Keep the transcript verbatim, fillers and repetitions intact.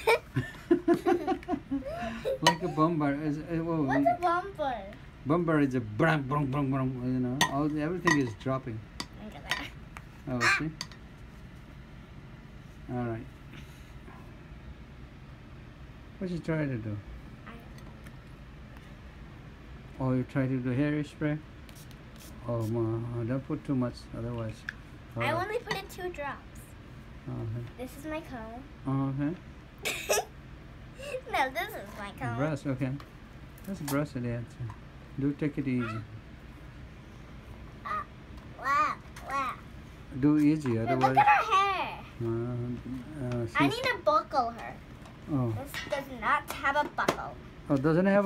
Like a bomber. Is, uh, whoa, What's a bumper? Bomber is a brum, brum, brum, brum, you know. All, everything is dropping. Look at that. Oh, see? Alright. What you trying to do? Oh, you try to do hairspray? Oh, ma, don't put too much, otherwise. Oh. I only put in two drops. Okay. This is my color. Okay. No, this is my color. Brush, okay. Let's brush it out. Do take it easy. Uh, wow, wow. Do easy, Wait, otherwise. look at her hair. Uh, uh, I need to buckle her. Oh. This does not have a buckle. Oh, doesn't it have?